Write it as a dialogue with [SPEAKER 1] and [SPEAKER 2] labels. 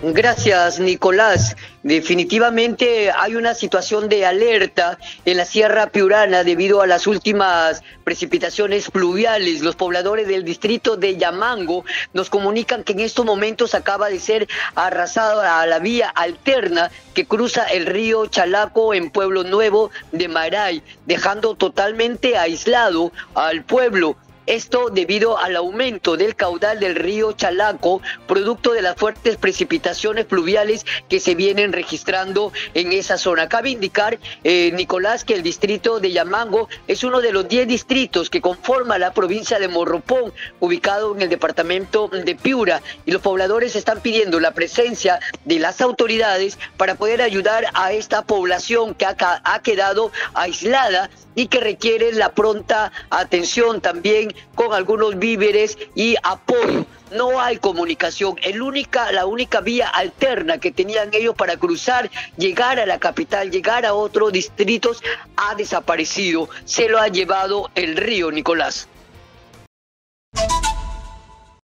[SPEAKER 1] Gracias, Nicolás. Definitivamente hay una situación de alerta en la Sierra Piurana debido a las últimas precipitaciones pluviales. Los pobladores del distrito de Yamango nos comunican que en estos momentos acaba de ser arrasada la vía alterna que cruza el río Chalaco en Pueblo Nuevo de Maray, dejando totalmente aislado al pueblo. Esto debido al aumento del caudal del río Chalaco, producto de las fuertes precipitaciones pluviales que se vienen registrando en esa zona. Cabe indicar, Nicolás, que el distrito de Yamango es uno de los 10 distritos que conforma la provincia de Morropón, ubicado en el departamento de Piura, y los pobladores están pidiendo la presencia de las autoridades para poder ayudar a esta población que ha quedado aislada y que requiere la pronta atención también con algunos víveres y apoyo. No hay comunicación. La única vía alterna que tenían ellos para cruzar, llegar a la capital, llegar a otros distritos, ha desaparecido. Se lo ha llevado el río, Nicolás.